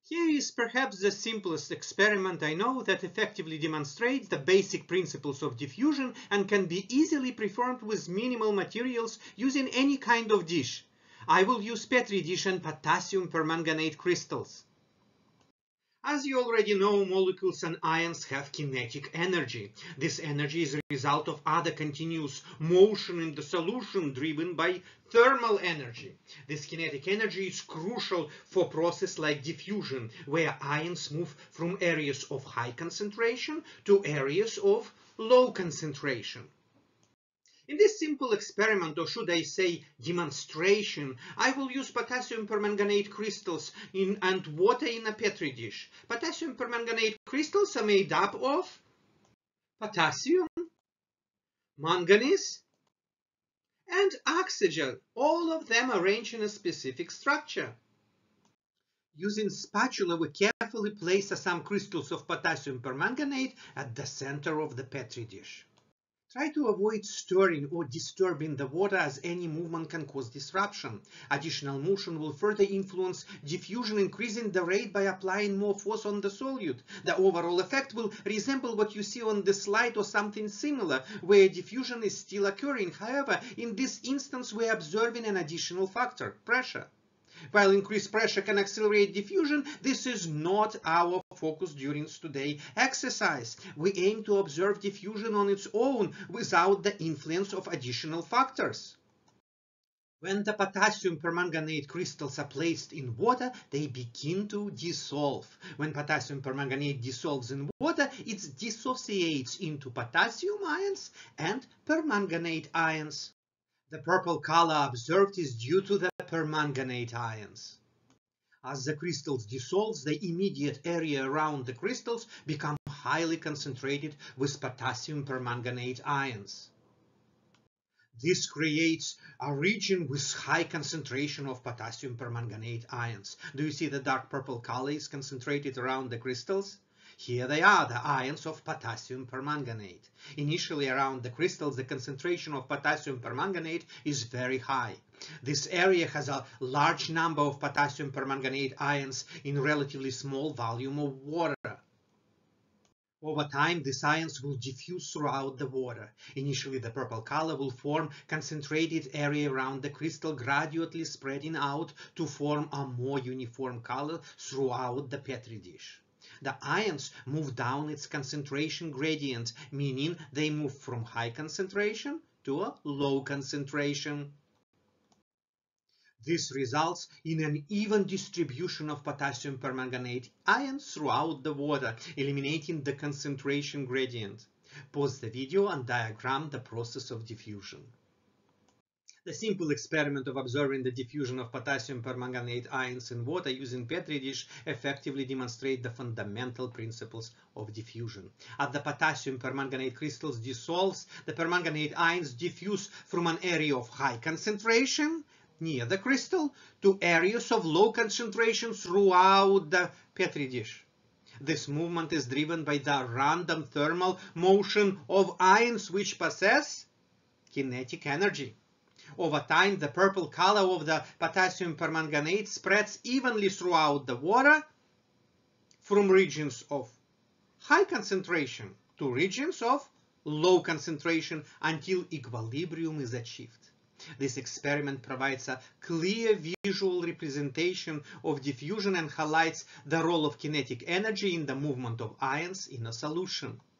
Here is perhaps the simplest experiment I know that effectively demonstrates the basic principles of diffusion and can be easily performed with minimal materials using any kind of dish. I will use Petri dish and potassium permanganate crystals. As you already know, molecules and ions have kinetic energy. This energy is a result of other continuous motion in the solution driven by thermal energy. This kinetic energy is crucial for a process like diffusion, where ions move from areas of high concentration to areas of low concentration. In this simple experiment, or should I say demonstration, I will use potassium permanganate crystals and water in a Petri dish. Potassium permanganate crystals are made up of potassium, manganese, and oxygen, all of them arranged in a specific structure. Using spatula, we carefully place some crystals of potassium permanganate at the center of the Petri dish. Try to avoid stirring or disturbing the water, as any movement can cause disruption. Additional motion will further influence diffusion, increasing the rate by applying more force on the solute. The overall effect will resemble what you see on the slide or something similar, where diffusion is still occurring. However, in this instance, we are observing an additional factor, pressure. While increased pressure can accelerate diffusion, this is not our focus during today's exercise. We aim to observe diffusion on its own without the influence of additional factors. When the potassium permanganate crystals are placed in water, they begin to dissolve. When potassium permanganate dissolves in water, it dissociates into potassium ions and permanganate ions. The purple color observed is due to the permanganate ions. As the crystals dissolve, the immediate area around the crystals becomes highly concentrated with potassium permanganate ions. This creates a region with high concentration of potassium permanganate ions. Do you see the dark purple color is concentrated around the crystals? Here they are, the ions of potassium permanganate. Initially around the crystals, the concentration of potassium permanganate is very high. This area has a large number of potassium permanganate ions in relatively small volume of water. Over time, these ions will diffuse throughout the water. Initially, the purple color will form concentrated area around the crystal, gradually spreading out to form a more uniform color throughout the Petri dish. The ions move down its concentration gradient, meaning they move from high concentration to a low concentration. This results in an even distribution of potassium permanganate ions throughout the water, eliminating the concentration gradient. Pause the video and diagram the process of diffusion. The simple experiment of observing the diffusion of potassium permanganate ions in water using Petri dish effectively demonstrates the fundamental principles of diffusion. As the potassium permanganate crystals dissolves, the permanganate ions diffuse from an area of high concentration near the crystal to areas of low concentration throughout the Petri dish. This movement is driven by the random thermal motion of ions, which possess kinetic energy. Over time, the purple color of the potassium permanganate spreads evenly throughout the water from regions of high concentration to regions of low concentration until equilibrium is achieved. This experiment provides a clear visual representation of diffusion and highlights the role of kinetic energy in the movement of ions in a solution.